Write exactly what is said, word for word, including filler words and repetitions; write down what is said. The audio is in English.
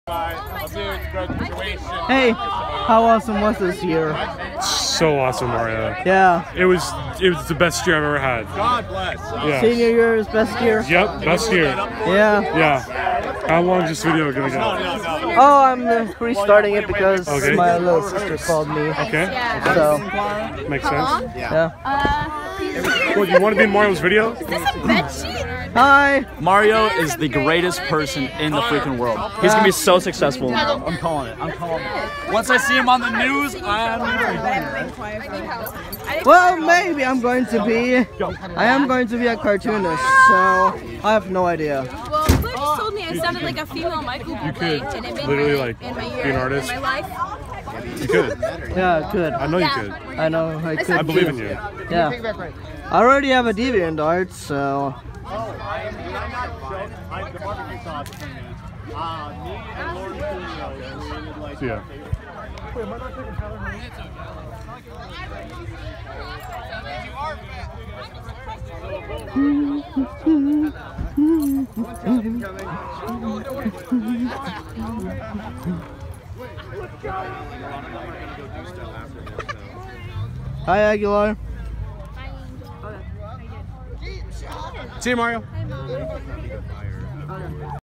Hey, how awesome was this year? So awesome, Mario. Yeah. It was it was the best year I've ever had. God bless. Yeah. Senior year is best year? Yep, best year. Yeah. Yeah. How long is this video gonna go? Oh, I'm uh, restarting it because Okay. my little sister called me. Okay. So, Makes sense. yeah. Well, you want to be in Mario's video? Is this a bed sheet? Hi. Mario is the greatest person in the freaking world. He's gonna be so successful. I'm calling it. I'm calling it. Once I see him on the news, I'm. Well, maybe I'm going to be. I am going to be a cartoonist, so I have no idea. Well, Claire just told me I sounded like a female Michael Bublé. You could and it made literally my, like in my be year, an artist. in my life. You could. Yeah, good. I know you could. I know I could. I believe too. in you. Yeah. I already have a DeviantArt, so. So, yeah. Hi, Aguilar. See you, Mario.